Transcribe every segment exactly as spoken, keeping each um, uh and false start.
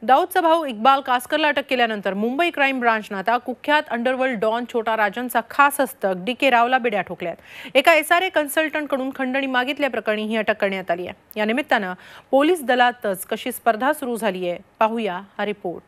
दाऊदचा भाऊ इक्बाल कासकरला अटक केल्यानंतर मुंबई क्राईम ब्रांचनं आता कुख्यात अंडरवर्ल्ड डॉन छोटा राजनचा खास हस्तक डी के रावला बेड्या ठोकल्यात। एका एस आर ए कन्सल्टंटकडून खंडणी मागितल्याप्रकरणी ही अटक करण्यात आली आहे। या निमित्तानं पोलीस दलातच कशी स्पर्धा सुरू झाली आहे पाहूया हा रिपोर्ट।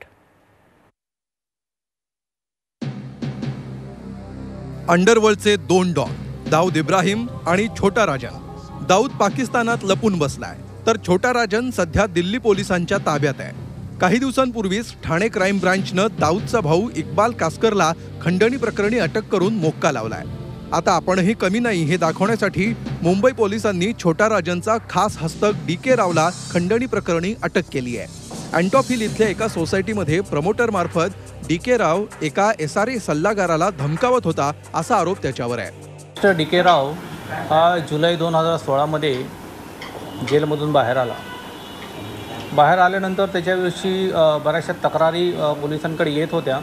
अंडरवर्ल्डचे दोन डॉन दाऊद इब्राहिम आणि छोटा राजन। दाऊद पाकिस्तानात लपून बसलाय तर छोटा राजन सध्या दिल्ली पोलिसांच्या ताब्यात आहे। काही दिवसांपूर्वीच ठाणे क्राईम ब्रांचनं दाऊदचा भाऊ इक्बाल कासकरला खंडणी प्रकरणी अटक करून मोक्का लावलाय। आता आपणही कमी नाही हे दाखवण्यासाठी मुंबई पोलिसांनी छोटा राजनचा खास हस्तक डी के रावला खंडणी प्रकरणी अटक केली आहे। अँटॉप हिल इथल्या एका सोसायटीमध्ये प्रमोटर मार्फत डी के राव एका एस आर ए सल्लागाराला धमकावत होता असा आरोप त्याच्यावर आहे। मिस्टर डी के राव हा जुलै दोन हजार सोळामध्ये जेलमधून बाहेर आला। बाहेर आल्यानंतर त्याच्याविषयी बऱ्याचशा तक्रारी पोलिसांकडे येत होत्या।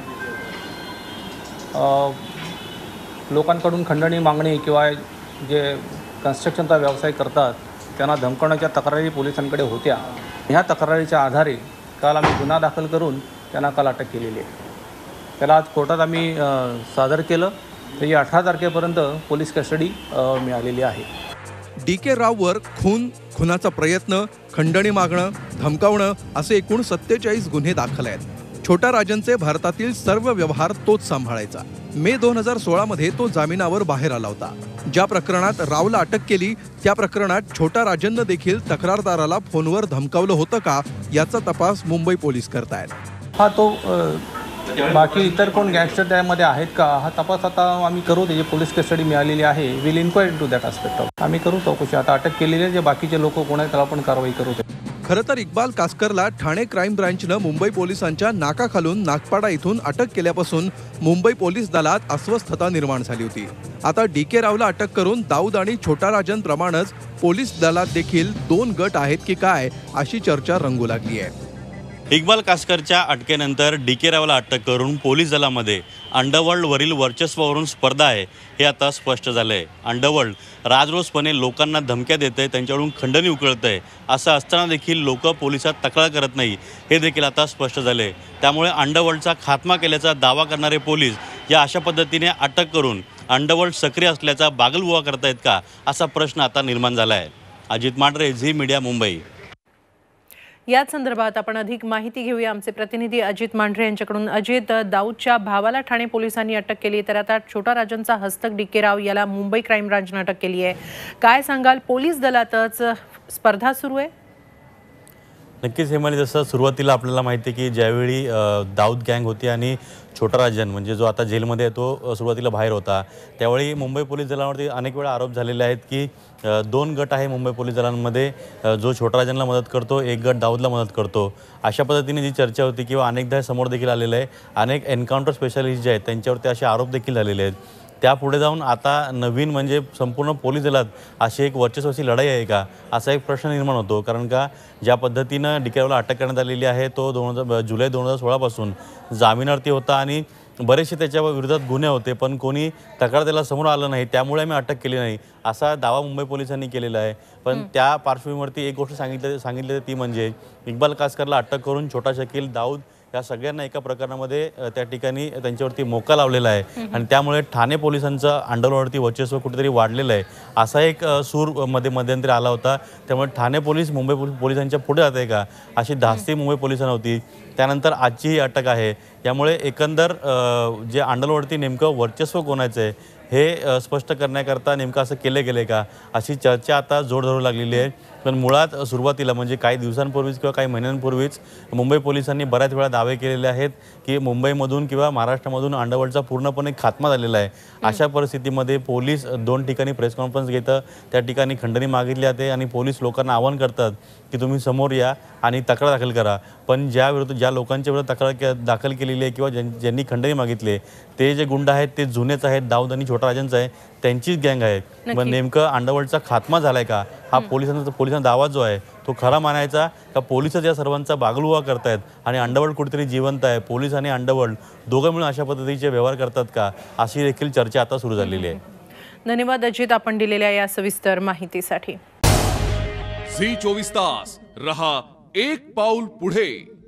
लोकांकडून खंडणी मागणी किंवा जे कन्स्ट्रक्शनचा व्यवसाय करतात त्यांना धमकवण्याच्या तक्रारी पोलिसांकडे होत्या। ह्या तक्रारीच्या आधारे काल आम्ही गुन्हा दाखल करून त्यांना काल अटक केलेली आहे। त्याला आज कोर्टात आम्ही सादर केलं। त्याची अठरा तारखेपर्यंत पोलीस कस्टडी मिळालेली आहे। डी के राववर खून, खुनाचा प्रयत्न, खंडणी मागणं, धमकावणं असे एकूण सत्तेचाळीस गुन्हे दाखल आहेत। छोटा राजनचे भारतातील सर्व व्यवहार तोच सांभाळायचा। मे दोन हजार सोळा मध्ये तो जामिनावर बाहेर आला होता। ज्या प्रकरणात रावला अटक केली त्या प्रकरणात छोटा राजननं देखील तक्रारदाराला फोनवर धमकावलं होतं का याचा तपास मुंबई पोलीस करतायत। हा तो बाकी इतर कोण गँगस्टर त्यामध्ये आहेत का हा तपास आता आम्ही करू। त्याची पोलीस कस्टडी मिळालेली आहे। Will inquire into that aspect of आम्ही करू चौकशी। आता अटक केलेले जे बाकीचे लोक कोण आहेत त्याला पण कारवाई करू। खरं तर इक्बाल कासकरला ठाणे क्राईम ब्रांचनं मुंबई पोलिसांच्या नाकाखालून नागपाडा इथून अटक केल्यापासून मुंबई पोलीस दलात अस्वस्थता निर्माण झाली होती। आता डी के रावला अटक करून दाऊद आणि छोटा राजन प्रमाणेच पोलीस दलात देखील दोन गट आहेत की काय अशी चर्चा रंगू लागली आहे। इक्बाल कासकरच्या अटकेनंतर डी के रावला अटक करून पोलीस दलामध्ये अंडरवर्ल्डवरील वर्चस्वावरून स्पर्धा आहे हे आता स्पष्ट झालं आहे। अंडरवर्ल्ड राजरोसपणे लोकांना धमक्या देत आहे, त्यांच्याकडून खंडणी उकळत आहे। असं असताना देखील लोक पोलिसात तक्रार करत नाही हे देखील आता स्पष्ट झाले। त्यामुळे अंडरवर्ल्डचा खात्मा केल्याचा दावा करणारे पोलीस या अशा पद्धतीने अटक करून अंडरवर्ल्ड सक्रिय असल्याचा बागलबुवा करतायत का असा प्रश्न आता निर्माण झाला आहे। अजित मांढरे, झी मीडिया, मुंबई। याच संदर्भात आपण अधिक माहिती घेऊया आमचे प्रतिनिधी अजित मांढरे यांच्याकडून। अजित, दाऊदच्या भावाला ठाणे पोलिसांनी अटक केली तर आता छोटा राजनचा हस्तक डी के राव याला मुंबई क्राईम ब्रांचने अटक केली आहे। काय सांगाल, पोलीस दलातच स्पर्धा सुरू आहे? नक्कीच हेमाली, जसं सुरुवातीला आपल्याला माहिती आहे की ज्यावेळी दाऊद गँग होती आणि छोटा राजन म्हणजे जो आता जेलमध्ये आहे तो सुरुवातीला बाहेर होता, त्यावेळी मुंबई पोलीस दलावरती अनेक वेळा आरोप झालेले आहेत की दोन गट आहे मुंबई पोलीस दलांमध्ये, जो छोटा राजनला मदत करतो, एक गट दाऊदला मदत करतो। अशा पद्धतीने जी चर्चा होती किंवा अनेकदा समोर देखील आलेलं आहे। अनेक एन्काउंटर स्पेशालिस्ट जे आहेत त्यांच्यावरती असे आरोप देखील झालेले आहेत। त्या पुढे जाऊन आता नवीन म्हणजे संपूर्ण पोलीस दलात अशी एक वर्चस्वाची लढाई आहे का असा एक प्रश्न निर्माण होतो। कारण का ज्या पद्धतीनं डी के रावला अटक करण्यात आलेली आहे तो दोन हजार जुलै दोन हजार सोळापासून जामिनावरती होता आणि बरेचसे त्याच्या विरोधात गुन्हे होते, पण कोणी तक्रार द्यायला समोर आलं नाही, त्यामुळे आम्ही अटक केली नाही असा दावा मुंबई पोलिसांनी केलेला आहे। पण त्या पार्श्वभूमीवरती एक गोष्ट सांगितली सांगितली ती म्हणजे इक्बाल कासकरला अटक करून छोटा शकील, दाऊद या सगळ्यांना एका प्रकरणामध्ये त्या ठिकाणी त्यांच्यावरती मोका लावलेला आहे आणि त्यामुळे ठाणे पोलिसांचं अंडरवर्ल्डवरती वर्चस्व कुठेतरी वाढलेलं आहे असा एक सूर मध्ये मध्यंतरी आला होता। त्यामुळे ठाणे पोलीस मुंबई पोलिसांच्या पुढे जाते का अशी धास्ती मुंबई पोलिसांना होती। त्यानंतर आजची ही अटक आहे, यामुळे एकंदर जे अंडरवर्ल्डवरती नेमकं वर्चस्व कोणाचं आहे हे स्पष्ट करण्याकरता नेमकं असं केले गेले का अशी चर्चा आता जोर धरू लागलेली आहे। पण मुळात सुरुवातीला म्हणजे काही दिवसांपूर्वीच किंवा काही महिन्यांपूर्वीच मुंबई पोलिसांनी बऱ्याच वेळा दावे केलेले आहेत की मुंबईमधून किंवा महाराष्ट्रामधून अंडरवर्ल्डचा पूर्णपणे खात्मा झालेला आहे। अशा परिस्थितीमध्ये पोलीस दोन ठिकाणी प्रेस कॉन्फरन्स घेतं, त्या ठिकाणी खंडणी मागितली जाते आणि पोलीस लोकांना आवाहन करतात की तुम्ही समोर या आणि तक्रार दाखल करा। पण ज्या विरुद्ध ज्या लोकांच्या विरुद्ध तक्रार दाखल केलेली आहे किंवा ज्यांनी खंडणी मागितली ते जे गुंड आहेत ते जुनेच आहेत, दाऊद आणि छोटा राजनचा आहे, त्यांचीच गँग आहे। पण नेमकं अंडरवर्ल्डचा खात्मा झालाय का हा पोलिसांचा पोलिसांचा दावा जो आहे तो खरा मानायचा का पोलिसच या सर्वांचा बागलुवा करतायत आणि अंडरवर्ल्ड कुठेतरी जिवंत आहे, पोलीस आणि अंडरवर्ल्ड दोघं मिळून अशा पद्धतीचे व्यवहार करतात का अशी देखील चर्चा आता सुरू झालेली आहे। धन्यवाद अजित, आपण दिलेल्या या सविस्तर माहितीसाठी। झी चोवीस तास रहा एक पाऊल पुढे।